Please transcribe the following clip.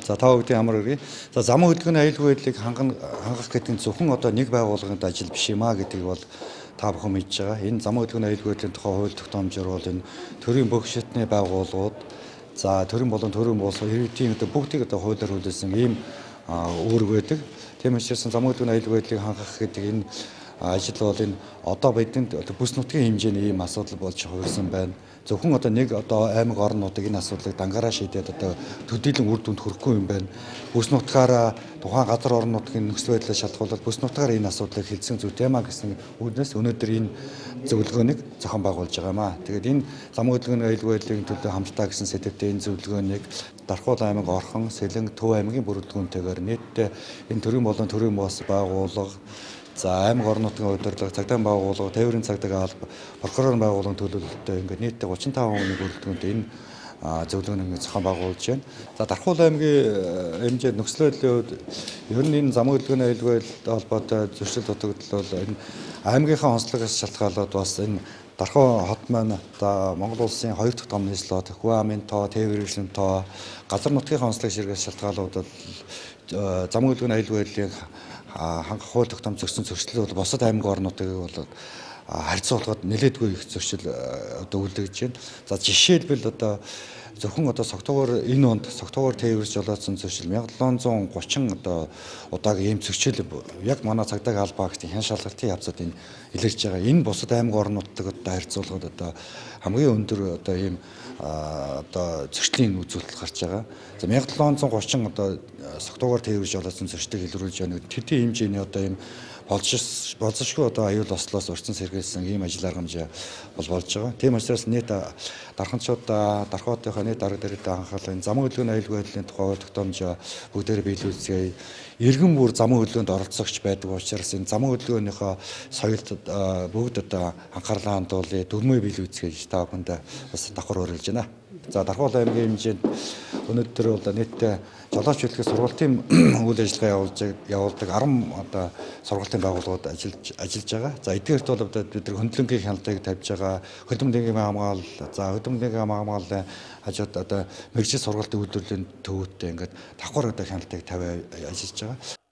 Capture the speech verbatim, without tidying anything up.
За та бүхэн ямар үргэлж за замун хөдөлгөөний аюулгүй байдлыг хангах гэдэг нь зөвхөн одоо нэг байгууллагын ажил биш юм а гэдгийг бол та бүхэн мэдж байгаа. Энэ замун хөдөлгөөний аюулгүй байдлын тухай хууль тогтоомжоор бол энэ төрийн бүх шатны байгууллагууд за төрийн болон төрийн бус иргэдийн одоо бүгдийг одоо хуулиар хүлээсэн ийм үүрэг байдаг. Тийм учраас замун хөдөлгөөний аюулгүй байдлыг хангах гэдэг энэ ажил бол энэ одоо бидэнд бүс нутгийн хэмжээний ийм асуудал болж хувирсан байна. Зөвхөн одоо нэг одоо аймаг орнуудыг энэ асуудлыг дангаараа шийдээд одоо төдийлөн үр дүнд хүрэхгүй юм байна. Бүс нутгаараа тухайн газар орон нутгийн нөхцөл байдлаас шалтгаалаад бүс нутгаар энэ асуудлыг хэлсэн зүйтэй маа гэсэн үгнээс өнөөдөр энэ зөвлөгөөнийг зохион байгуулж байгаа юм аа. Тэгээд энэ замун хөдөлгөөний аюулгүй байдлын төлөө хамтдаа гэсэн сэдвтэй энэ зөвлөгөөнийг Дархуул аймаг, Орхон, Сэлэнг, Төв аймгийн бүрэлдэхүүнтэйгээр нийтдээ энэ төрийн болон төрийн бус байгууллага за аймаг орон нутгийн удирдлага, цагдаа байгууллага, тээврийн цагдаа алба, прокурорын байгууллагын төлөөлөлтөд ингээд нийтдээ гучин таван хүний бүрэлдэхүүнтэй энэ зөвлөгөөнийг зохион байгуулж байна. За Дархуул аймгийн хэмжээд нөхцөл байдлын хувьд ер нь энэ замун хөдөлгөөний аюулгүй байдлын холбоотой зөрчил дутагдал бол энэ аймгийнхаа онцлогоос шалтгаалаад бас энэ Дархуул хот маань за Монгол улсын хоёр дахь том нийслэл Хүү амын тоо, тээвэр иргэлийн тоо, газар нутгийн онцлог ширхээс шалтгаалаад замун хөдөлгөөний аюулгүй байдлыг хангах хууль тогтоомж зөрчсөн зөрчлөл бол бусад аймаг орнуудыг бол харьцуулахад нэлээдгүй их зөрчил одоо үлдэж байна. За жишээлбэл одоо зөвхөн одоо Согтуугаар энэ онд Согтуугаар тээвэрж жолоодсон зөрчил мянга долоон зуун гучин одоо удаагийн ийм зөрчил яг манай цагдаа албаа гэдэг хян шалгалтын явцад энэ илэрч байгаа. Энэ бусад аймаг орнуудтай одоо харьцуулахад одоо хамгийн өндөр одоо ийм одоо зөрчлийн үзүүлэлт гарч байгаа. За мянга долоон зуун гучин одоо Согтуугаар тээвэрж жолоодсон зөрчлийг илрүүлж байна. Тэдний хэмжээний одоо ийм болж болзошгүй одоо аюул ослоос урьдчилан сэргээсэн ийм ажил аргамж бол болж байгаа. Тийм учраас нийт дарханчуудаа, дархуутынхаа нийт арга барилд анхаалаа энэ замун хөдөлгөөний аюулгүй байдлын тухай тогтоомж бүгдээрээ биелүүлцгээе. Иргэн бүр замун хөдөлгөөнд оролцогч байдаг учраас энэ замун хөдөлгөөнийхөө соёлд бүгд одоо анхаарлаа хандуулъя, дүрмээ биелүүлцгээе гэж та бүхэнд бас давхар уриалж байна. За Дархуул аймгийн хэмжээнд өнөөдөр бол нийтдээ жолооч хөдөлгөөний сургалтын үйл ажиллагаа явуулж явуулдаг арван одоо сургалтын байгууллагууд ажиллаж ажиллаж байгаа. За эдгээрт бол бид нар хөндлөнгийн хяналтыг тавьж байгаа. Хөдөлмөрийн хамгаал, за хөдөлмөрийн хамгааллын хажууд одоо мэргэжил сургалтын үйлдвэрлэлийн төвөдтэй ингээд давхар одоо хяналтыг тавиа ажиллаж байгаа.